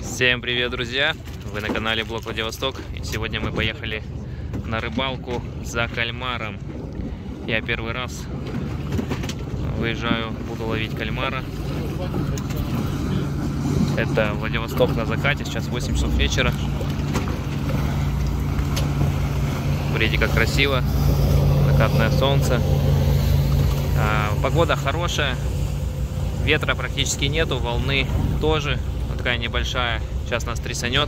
Всем привет, друзья! Вы на канале Блог Владивосток. И сегодня мы поехали на рыбалку за кальмаром. Я первый раз выезжаю, буду ловить кальмара. Это Владивосток на закате, сейчас 8 часов вечера. Смотрите, как красиво, закатное солнце. Погода хорошая, ветра практически нету, волны тоже. Вот такая небольшая, сейчас нас трясанет.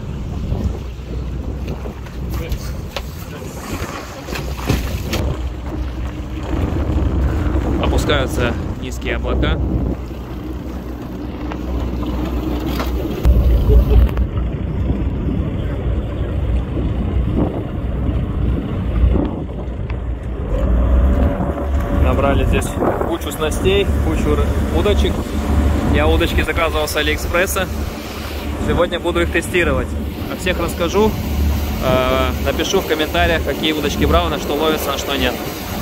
Опускаются низкие облака. Набрали здесь кучу снастей, кучу удочек. Я удочки заказывал с Алиэкспресса. Сегодня буду их тестировать. О всех расскажу. Напишу в комментариях, какие удочки брал, на что ловится, на что нет.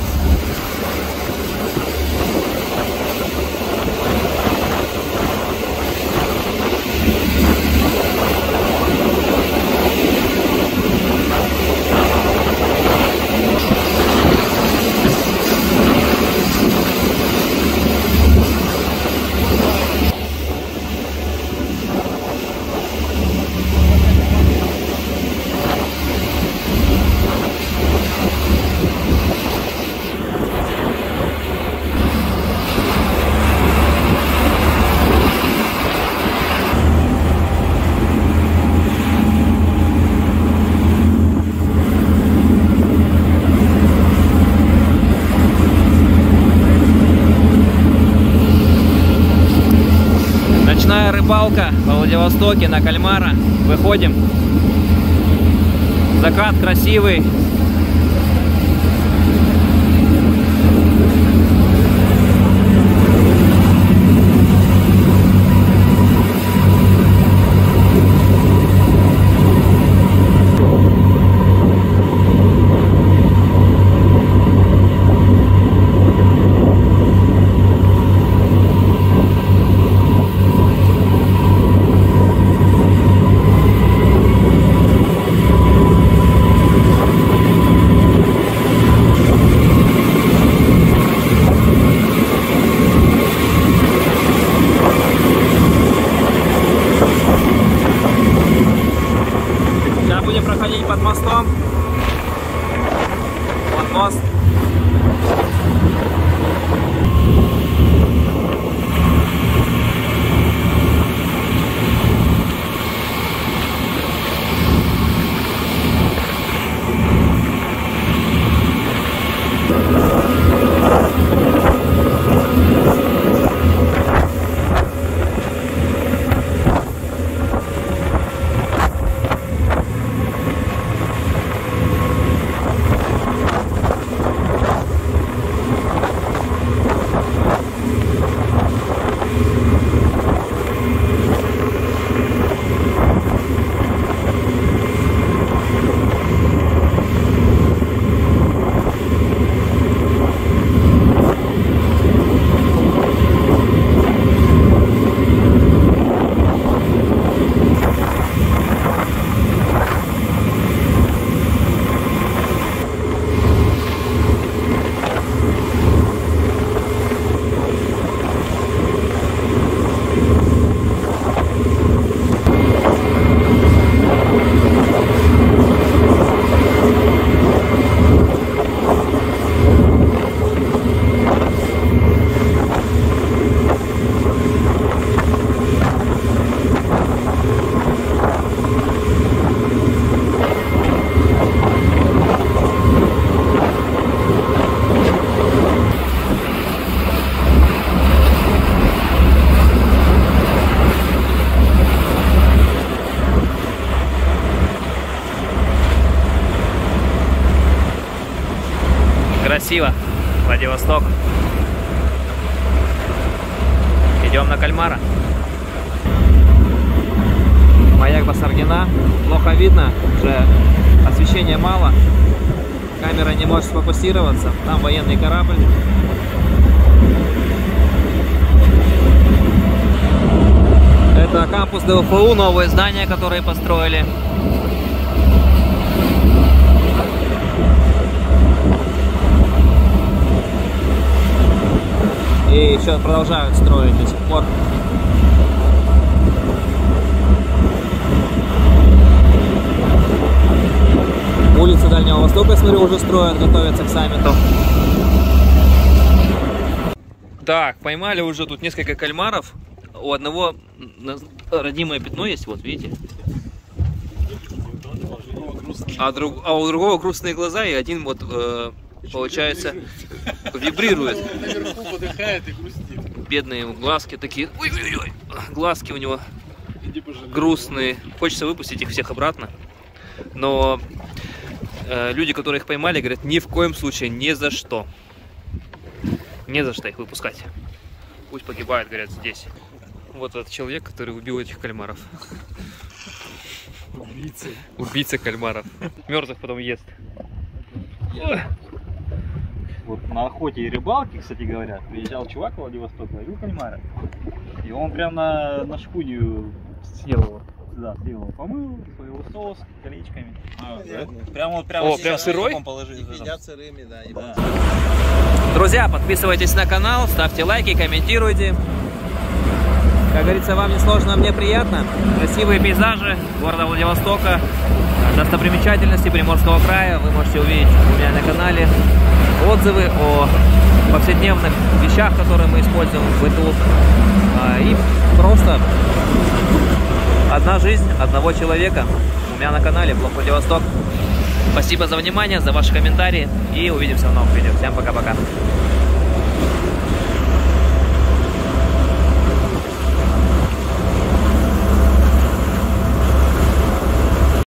Ночная рыбалка во Владивостоке на кальмара. Выходим. Закат красивый. Будем проходить под мостом. Вот мост. Красиво, Владивосток. Идем на кальмара. Маяк Басаргина. Плохо видно, уже освещения мало. Камера не может сфокусироваться. Там военный корабль. Это кампус ДФУ, новые здания, которые построили. И еще продолжают строить до сих пор. Улицы Дальнего Востока, смотрю, уже строят, готовятся к саммиту. Так, поймали уже тут несколько кальмаров. У одного родимое пятно есть, вот видите. А у другого грустные глаза, и один вот, получается, вибрирует. Наверху подыхает и грустит. Бедные глазки такие. Ой-ой-ой. Глазки у него грустные. Хочется выпустить их всех обратно. Но люди, которые их поймали, говорят, ни в коем случае, ни за что. Не за что их выпускать. Пусть погибают, говорят, здесь. Вот этот человек, который убил этих кальмаров. Убийца. Убийца кальмаров. Мертвых потом ест. Вот на охоте и рыбалке, кстати говоря, приезжал чувак в Владивосток, ловил кальмара. И он прям на шкунью Съел его. да, съел его, помыл, своего соус колечками. Прямо Прям сырой? Едят сырыми, да. Да. Друзья, подписывайтесь на канал, ставьте лайки, комментируйте. Как говорится, вам не сложно, а мне приятно. Красивые пейзажи города Владивостока, достопримечательности Приморского края вы можете увидеть у меня на канале. Отзывы о повседневных вещах, которые мы используем в быту. И просто одна жизнь одного человека у меня на канале Блог Владивосток. Спасибо за внимание, за ваши комментарии и увидимся в новых видео. Всем пока-пока.